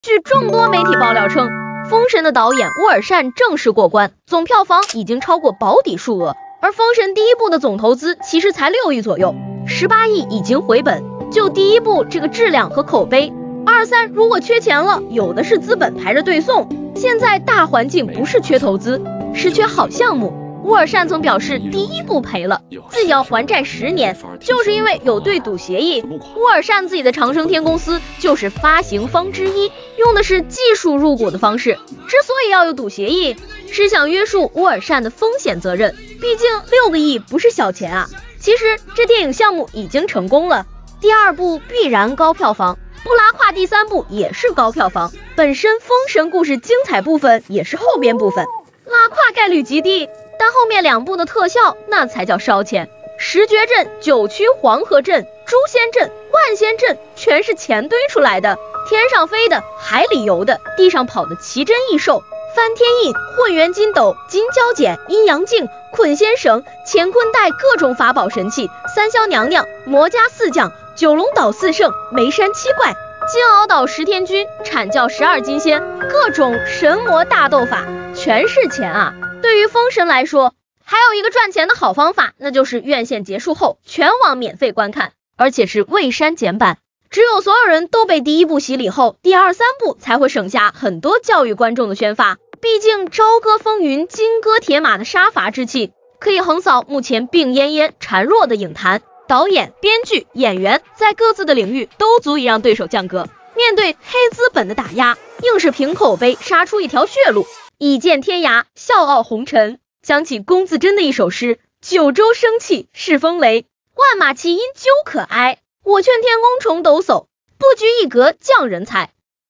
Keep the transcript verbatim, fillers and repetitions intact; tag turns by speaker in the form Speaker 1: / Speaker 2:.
Speaker 1: 据众多媒体爆料称，《封神》的导演乌尔善正式过关，总票房已经超过保底数额。而《封神》第一部的总投资其实才六亿左右，十八亿已经回本。就第一部这个质量和口碑，二三如果缺钱了，有的是资本排着队送。现在大环境不是缺投资，是缺好项目。乌尔善曾表示，第一部赔了，自己要还债十年，就是因为有对赌协议。乌尔善自己的长生天公司就是发行方之一，用的是技术入股的方式。之所以要有赌协议，是想约束乌尔善的风险责任，毕竟六个亿不是小钱啊。其实这电影项目已经成功了，第二部必然高票房，不拉胯第三部也是高票房。本身封神故事精彩部分也是后边部分，拉胯概率极低。但后面两部的特效那才叫烧钱，十绝阵、九曲黄河阵、诛仙阵、万仙阵全是钱堆出来的，天上飞的、海里游的、地上跑的奇珍异兽，翻天印、混元金斗、金蛟剪、阴阳镜、捆仙绳、乾坤袋，各种法宝神器，三霄娘娘、魔家四将、九龙岛四圣、眉山七怪、金鳌岛十天君、阐教十二金仙，各种神魔大斗法，全是钱啊！对于封神来说，还有一个赚钱的好方法，那就是院线结束后全网免费观看，而且是未删减版。只有所有人都被第一部洗礼后，第二三部才会省下很多教育观众的宣发。毕竟朝歌风云、金戈铁马的杀伐之气，可以横扫目前病恹恹孱弱的影坛。导演、编剧、演员在各自的领域都足以让对手降格。面对黑资本的打压，硬是凭口碑杀出一条血路。已见天涯，笑傲红尘。想起龚自珍的一首诗：九州生气是风雷，万马齐喑究可哀。我劝天公重抖擞，不拘一格降人才。